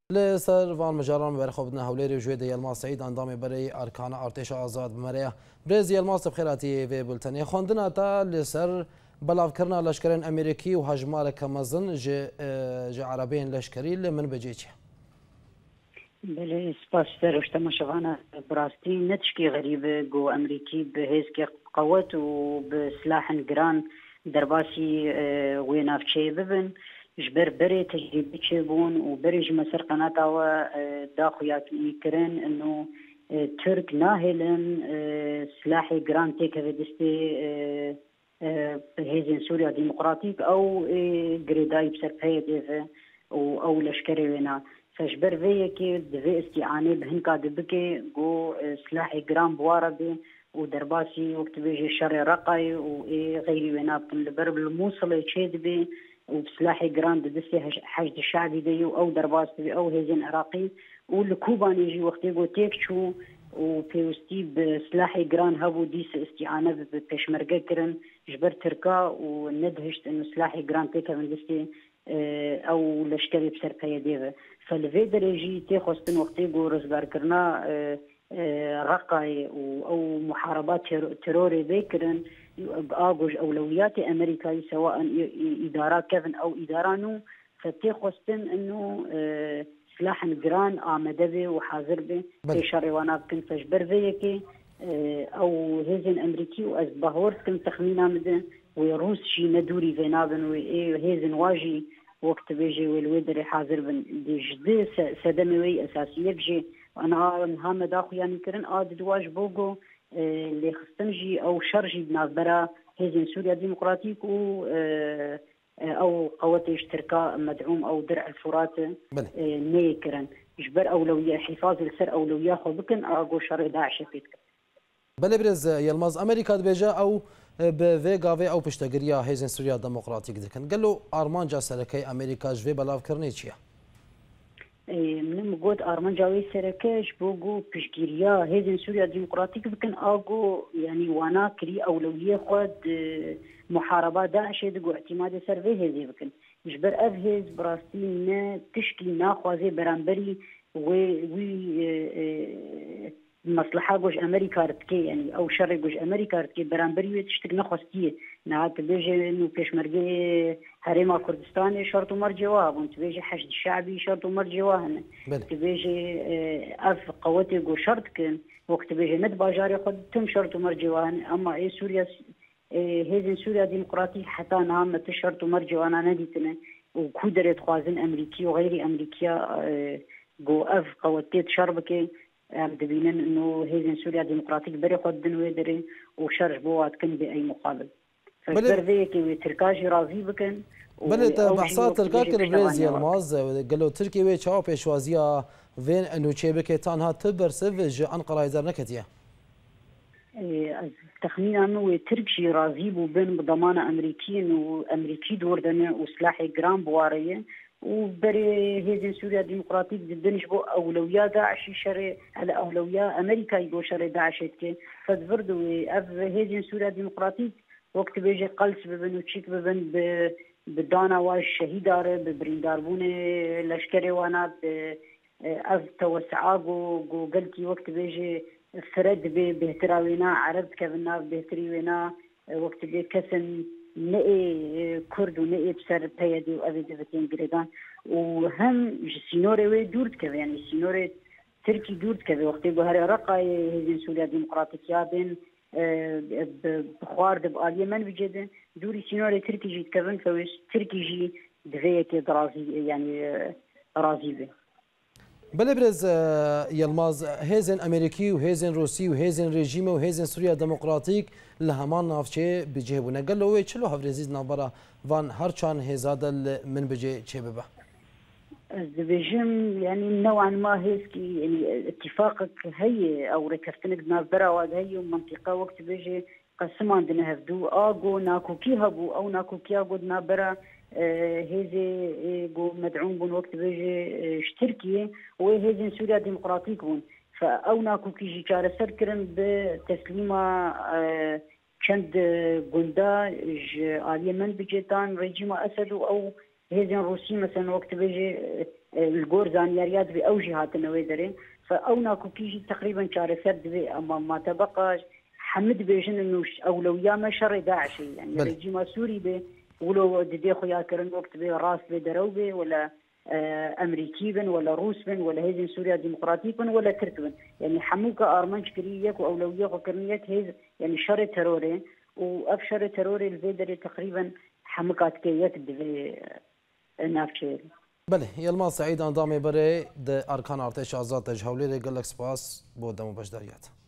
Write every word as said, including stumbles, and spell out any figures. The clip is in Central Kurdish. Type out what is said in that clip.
لسر وان مجاران برخوبنا هوليري وجويد يلماس سعيد اندامي بري اركان ارتش آزاد بمريا بريز يلماس بخيراتي في بلتني خوندنا تا لسر بلاف كرنا لشكرين امريكي وهجمار كمزن جي جي عربين لشكري من بجيتش بله سپاس دروش تماشاوانا براستي نتشكي غريب جو امريكي بهيزكي قوات وبسلاح جران درباسي وينافشي ببن جبر بري تجربة شيبون وبرج مسر قناة و داخويات يكرن انه ترك ناهلن سلاحي جران تيك دستي هيزن سوريا ديمقراطيك او جريداي بسر بيديف او لشكري وينا فجبر فيكي دفي استعاني بهنكا دبكي جو سلاحي جران بواربي ودرباسي وقت بيجي الشر رقاي وغيري وينا بتنلبر بالموصل يشيد بي وبسلاحي جراند دستي حشد الشعبي ديو او درباس او هيزن عراقي والكوبان يجي وقت يقول تيكشو وبيوستي بسلاحي جران هابو ديس استعانه ببشمركه كرن جبر تركا وندهشت انه سلاحي جران تيكا من دستي او لشكري بسر بيديفه فالفيدر يجي تيخوستن وقت يقول رزبار كرنا رقاي او محاربات تروري بيكرن بآجوج أولويات أمريكا سواء إدارات كيفن أو إدارانو فتيخوستن إنه سلاح جران آمده به وحاضر به في شريوانا بكن فجبر فيكي أو هيزن أمريكي وأزبهورت كن تخمينا مده ويروس شي ندوري فينابن وهيزن واجي وقت بيجي والويدري حاضر بن دي جدي سدموي أساسية بجي وأنا مهام داخو يعني كرن آد دواج بوغو اللي خستنجي او شرجي بنافبرا هيزن سوريا ديمقراطيك و او قوات اشتراكا مدعوم او درع الفرات نيكرن جبر اولويه حفاظ السر اولويه خو بكن اغو شر داعش فيك بله برز يلماز امريكا دبيجا او بفيغافي او بشتغريا هيزن سوريا ديمقراطيك دكن قال له ارمانجا سركي امريكا جوي بلاف كرنيتشيا من مقود آرمان جاوي سركش بوجو بشجيريا هيزن سوريا ديمقراطيك بكن آجو يعني وانا كري أولوية خد محاربة داعش دقو اعتماد سرفي هذي بكن جبر أفهز براستي نا تشكي ناخوازي برانبري و مصلحة جوج أمريكا رتكي يعني أو شر جوج أمريكا رتكي برانبري وتشتك نخواستيه نهات بيجي إنه بيشمرجي هريما كردستاني شرط مرجواه وانت بيجي حشد الشعبي شرط مرجواه تبيجي أف قوتي جو شرط كن وقت بيجي ند باجاري خد تم شرط مرجواه أما إيه سوريا هيزن سوريا ديمقراطي حتى نعم تشرط مرجواه أنا نديتنا وكودر يتخوازن أمريكي وغير أمريكيا جو أف قوتي تشربكي دبينن انه هيزن سوريا ديمقراطيك بري خدن ويدري وشرج بوات كن باي مقابل فبرذيك وتركاجي راضي بكن بله بحثات تركاك بريز يلماز قالوا تركي وي تشاو بيشوازيا فين انه تشيبكي تانها تبر سيفج انقره يزر نكتيا تخمين انه تركي راضي بين بضمان امريكيين وامريكي دوردن وسلاحي جرام بواريه وبري هيزن سوريا ديمقراطيك ضدنش بو اولويات داعش شري على اولويات امريكا يقول شري داعش كي فدفردو اف هيزن سوريا ديمقراطيك وقت بيجي قلس ببن وتشيك ببن بدانا واش شهيدار ببريندار بوني لشكري وانا اف توسعا جو قلتي وقت بيجي فرد بهتراوينا عرب كفنا بهتريوينا وقت بي كسن نئي كرد ونئي بسر بيدي وأبي دفتين قردان وهم سينوري وي دورت كذا يعني سينوري تركي دورت كذا وقت يقول هري رقا هيزن سوريا ديمقراطيكيا بين بخوارد بآلية من بجد دوري سينوري تركي جيت كذا فويس تركي جي دفيك درازي يعني رازي به بله برز يلماز هيزن امريكي وهيزن روسي وهيزن ريجيمه وهيزن سوريا ديمقراطيك لهمان نافچه بجهبونه قال له وي چلو هفرزيز نابرا وان هرچان هزادل من بجي چه ببا الدبيجم يعني نوعا ما هيسكي يعني اتفاقك هي او ركفتنك نابرا واد هي منطقه وقت بيجي قسمان دنا هفدو اغو ناكو كي هبو او ناكو كي اغو نابرا هيزي جو مدعوم بون وقت بيجي اشتركي وهيزن سوريا ديمقراطيك بون فأو ناكو كيجي كار سركرن بتسليمة چند گندا آلية من بجيتان رجيم أسد أو هيزن روسي مثلا وقت بيجي الجور زانياريات بأوجه هاتنوي درين فأونا كوكيجي تقريبا شهر سرد أما ما تبقى حمد بيجن إنه أولوية ما شر داعش يعني رجيم سوري به ولو ددي خويا كرن وقت به راس به دروبه ولا امريكي بن ولا روس بن ولا هيزن سوريا ديمقراطي بن ولا ترك بن يعني حموكا ارمنج كريك واولويه وكرنيك هيز يعني شر تروري وافشر تروري الفيدري تقريبا حموكات كيك دفي نافشير بله يلما سعيد اندامي بري د اركان ارتش ازاد تجهولي قال لك سباس بودم وبشداريات